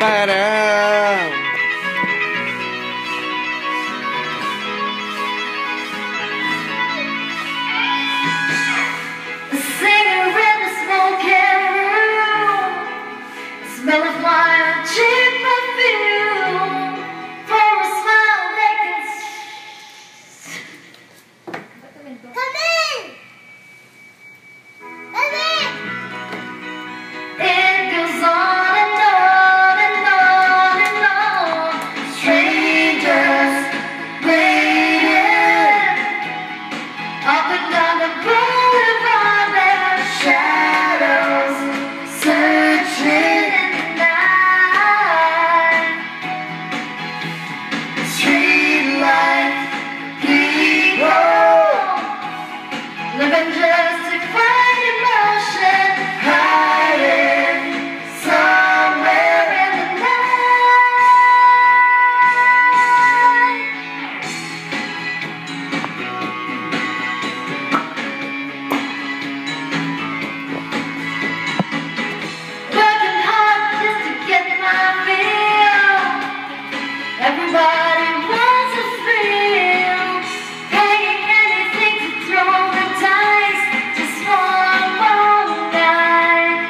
Ba-dum. A singer in the smoking room, the smell of wine, cheap perfume. For a smile they can come in. Come in. It goes on and on and on and on. Strangers waiting up and down the boulevard. Their shadows searching in the night. Street light people living just to find emotion, hiding somewhere in the night. Working hard just to get my meal. Everybody wants a thrill, paying anything to throw the dice just for one more night.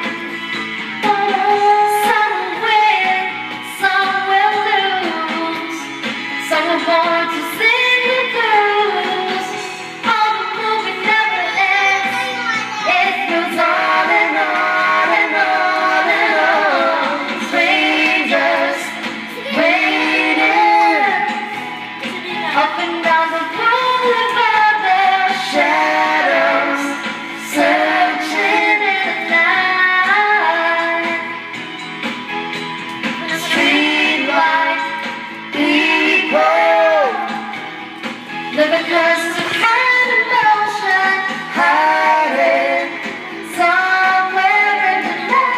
Some will win, some will lose. Some are born to sing the blues. Oh, the movie never ends. It goes on and on and on and on. Strangers waiting up and down the boulevard. Their shadows searching in the night. Street light people living just to find emotion, hiding somewhere in the night.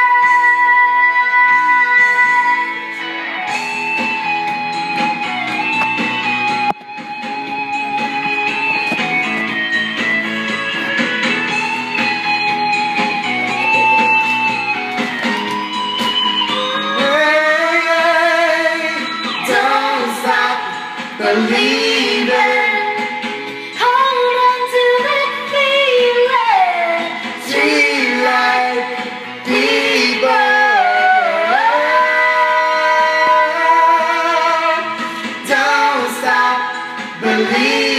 Don't stop believing. Hold on to that feeling. Street light people. Don't stop believing.